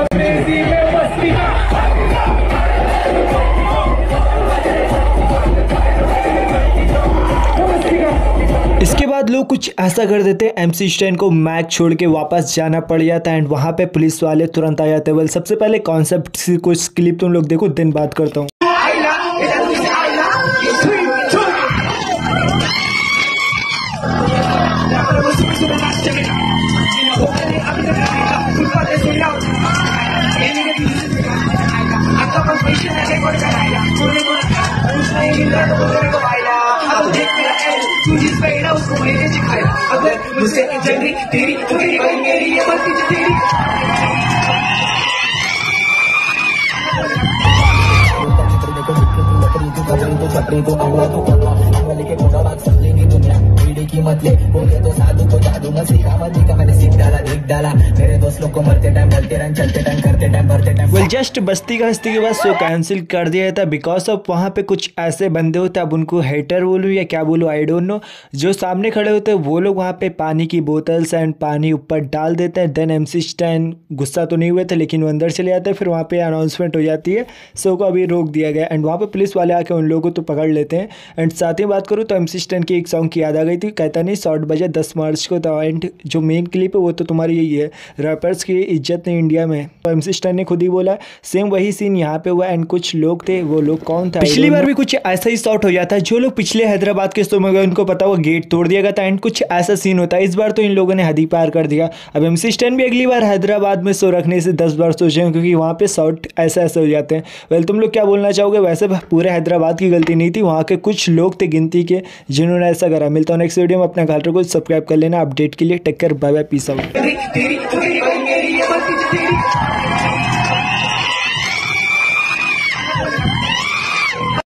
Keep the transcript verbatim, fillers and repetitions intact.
इसके बाद लोग कुछ ऐसा कर देते हैं, एमसी स्टैन को मैक छोड़ के वापस जाना पड़ जाता है एंड वहाँ पे पुलिस वाले तुरंत आ जाते हैं। वेल सबसे पहले कॉन्सेप्ट से कुछ क्लिप तुम लोग देखो, दिन बात करता हूँ। वेल जस्ट बस्ती का हस्ती के बाद शो कैंसिल कर दिया जाता है बिकॉज ऑफ वहाँ पे कुछ ऐसे बंदे होते हैं, अब उनको हेटर बोलूँ या क्या बोलूँ आई डोंट नो, जो सामने खड़े होते हैं वो लोग वहाँ पे पानी की बोतल्स एंड पानी ऊपर डाल देते हैं। देन एमसी स्टैन गुस्सा तो नहीं हुए थे लेकिन वो अंदर चले जाते हैं। फिर वहाँ पे अनाउंसमेंट हो जाती है शो को अभी रोक दिया गया एंड वहाँ पे पुलिस वाले आके उन लोगों को तो पकड़ लेते हैं। एंड साथ ही बात करूँ तो एमसी स्टैन की एक सॉन्ग की याद आ गई थी, कहता नहीं शॉर्ट बजे दस मार्च को था। एंड जो मेन क्लिप है वो तो तुम्हारी यही है, रैपर्स की इज्जत नहीं इंडिया में, तो एमसी स्टैन ने खुद ही बोला। सेम वही सीन यहाँ पे हुआ एंड कुछ लोग थे, वो लोग कौन था पिछली बार भी कुछ ऐसा ही शॉट हो जाता है। जो लोग पिछले हैदराबाद के शो में गए उनको पता हुआ गेट तोड़ दिया गया था एंड कुछ ऐसा सीन होता है। इस बार तो इन लोगों ने हद ही पार कर दिया। अब एमसी स्टैन भी अगली बार हैदराबाद में शो रखने से दस बार सोचे क्योंकि वहाँ पे शॉट ऐसे ऐसे हो जाते हैं। वेल तुम लोग क्या बोलना चाहोगे? वैसे पूरे हैदराबाद की गलती नहीं थी, वहाँ के कुछ लोग थे गिनती के जिन्होंने ऐसा करा। मिलता हूँ नेक्स्ट वीडियो में, अपना घर को सब्सक्राइब कर लेना अपडेट के लिए। Take care, bye bye, peace out.